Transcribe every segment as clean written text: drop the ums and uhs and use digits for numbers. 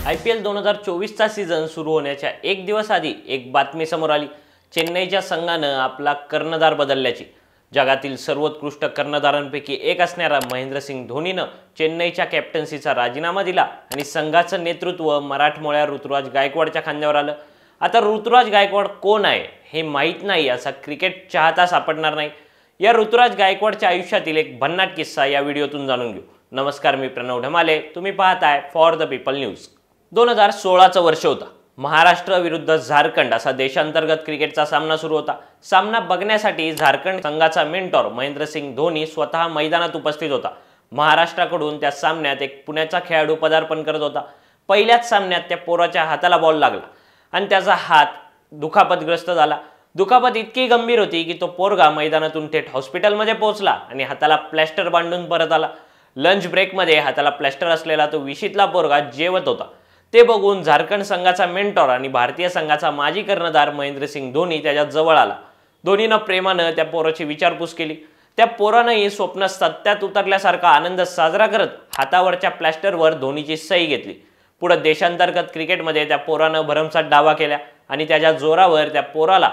IPL 2024चा season सुरू होण्याच्या एक दिवस आधी एक बातमी समोर आली। चेन्नईच्या संघानं आपला कर्णधार बदलल्याची। जगातील सर्वोत्कृष्ट कर्णधारांपैकी एक असणारा महेंद्रसिंग धोनीनं चेन्नईच्या कॅप्टन्सीचा राजीनामा दिला आणि संघाचं नेतृत्व मराठमोळ्या ऋतुराज गायकवाडच्या खांद्यावर आलं। आता ऋतुराज गायकवाड कोण आहे हे माहीत नाही असा क्रिकेट चाहता सापडणार नाही। या ऋतुराज गायकवाडच्या आयुष्यातील एक भन्नाट किस्सा या व्हिडिओतून जाणून घेऊ। नमस्कार, मी प्रणव ढमाले, तुम्ही पाहताय फॉर द पीपल न्यूज। 2016चं वर्ष होता। महाराष्ट्र विरुद्ध झारखंड असा देशांतर्गत क्रिकेटचा सामना सुरू होता। सामना बघण्यासाठी झारखंड संघाचा मेंटॉर महेंद्रसिंग धोनी स्वतः मैदानात उपस्थित होता। महाराष्ट्राकडून त्या सामन्यात एक पुण्याचा खेळाडू पदार्पण करत होता। पहिल्याच सामन्यात त्या पोराच्या हाताला बॉल लागला आणि त्याचा हात दुखापतग्रस्त झाला। दुखापत इतकी गंभीर होती की तो पोरगा मैदानातून थेट हॉस्पिटलमध्ये पोहोचला आणि हाताला प्लॅस्टर बांधून परत आला। लंच ब्रेकमध्ये हाताला प्लॅस्टर असलेला तो विशीतला पोरगा जेवत होता। ते बघून झारखंड संघाचा मेंटॉर आणि भारतीय संघाचा माजी कर्णधार महेंद्रसिंग धोनी त्याच्या जवळ आला। धोनीनं प्रेमानं त्या पोराची विचारपूस केली। त्या पोरानंही स्वप्न सत्यात उतरल्यासारखा आनंद साजरा करत हातावरच्या प्लॅस्टरवर धोनीची सही घेतली। पुढे देशांतर्गत क्रिकेटमध्ये त्या पोरानं भरमसाठ डावा केल्या आणि त्याच्या जोरावर त्या पोराला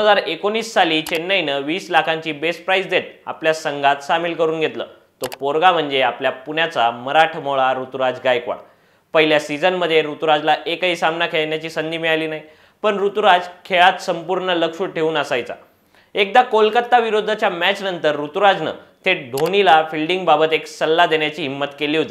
2019 साली चेन्नईनं 20 लाखांची बेस प्राइस देत आपल्या संघात सामील करून घेतलं। तो पोरगा म्हणजे आपल्या पुण्याचा मराठमोळा ऋतुराज गायकवाड। पहिल्या सीझनमध्ये ऋतुराजला एकही सामना खेळण्याची संधी मिळाली नाही, पण ऋतुराज खेळात संपूर्ण लक्ष ठेवून असायचा। एकदा कोलकाता विरुद्धच्या मॅच नंतर ऋतुराजनं थेट धोनीला फिल्डिंगबाबत एक सल्ला देण्याची हिम्मत केली होती।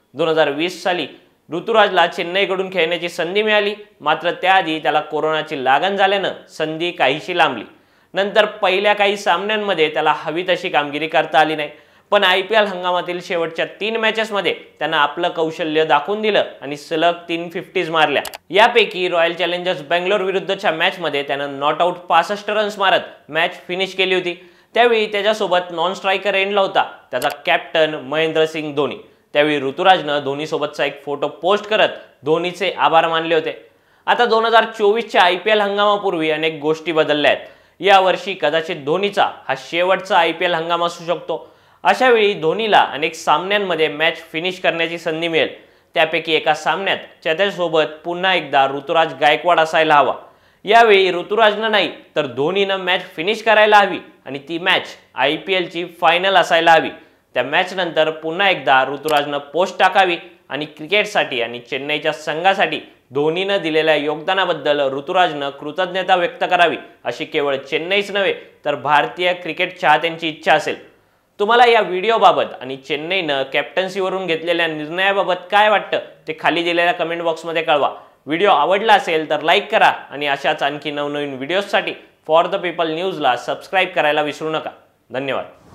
2020 साली ऋतुराजला चेन्नईकडून खेळण्याची संधी मिळाली, मात्र त्याआधी त्याला कोरोनाची लागण झाल्यानं संधी काहीशी लांबली। नंतर पहिल्या काही सामन्यांमध्ये त्याला हवी तशी कामगिरी करता आली नाही, पण IPL हंगामातील शेवटच्या 3 मॅचेसमध्ये त्यानं आपलं कौशल्य दाखवून दिलं आणि सलग 3 50s मारल्या। यापैकी रॉयल चॅलेंजर्स बेंगलोर विरुद्धच्या मॅचमध्ये त्यानं नॉट आउट 65 रन्स मारत मॅच फिनिश केली होती। त्यावेळी त्याच्यासोबत नॉन स्ट्रायकर एंडला होता त्याचा कॅप्टन महेंद्रसिंग धोनी। त्यावेळी ऋतुराजनं धोनीसोबतचा एक फोटो पोस्ट करत धोनीचे आभार मानले होते। आता 2024च्या IPL हंगामापूर्वी अनेक गोष्टी बदलल्या आहेत। यावर्षी कदाचित धोनीचा हा शेवटचा IPL हंगाम असू शकतो। अशा वेळी धोनीला अनेक सामन्यांमध्ये मॅच फिनिश करण्याची संधी मिळेल। त्यापैकी एका सामन्यात त्याच्यासोबत पुन्हा एकदा ऋतुराज गायकवाड असायला हवा। यावेळी ऋतुराजनं नाही तर धोनीनं मॅच फिनिश करायला हवी आणि ती मॅच IPLची फायनल असायला हवी। त्या मॅच नंतर पुन्हा एकदा ऋतुराजनं पोस्ट टाकावी आणि क्रिकेटसाठी आणि चेन्नईच्या संघासाठी धोनीनं दिलेल्या योगदानाबद्दल ऋतुराजनं कृतज्ञता व्यक्त करावी, अशी केवळ चेन्नईच नव्हे तर भारतीय क्रिकेट चाहत्यांची इच्छा असेल। तुम्हाला या व्हिडिओबाबत आणि चेन्नईनं कॅप्टन्सीवरून घेतलेल्या निर्णयाबाबत काय वाटतं ते खाली दिलेल्या कमेंट बॉक्समध्ये कळवा। व्हिडिओ आवडला असेल तर लाईक करा आणि अशाच आणखी नवनवीन व्हिडिओजसाठी फॉर द पीपल न्यूजला सबस्क्राईब करायला विसरू नका। धन्यवाद।